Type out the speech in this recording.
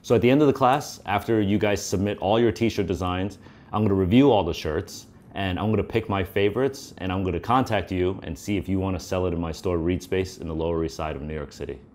So at the end of the class, after you guys submit all your t-shirt designs, I'm gonna review all the shirts and I'm gonna pick my favorites and I'm gonna contact you and see if you wanna sell it in my store, Reed Space, in the Lower East Side of New York City.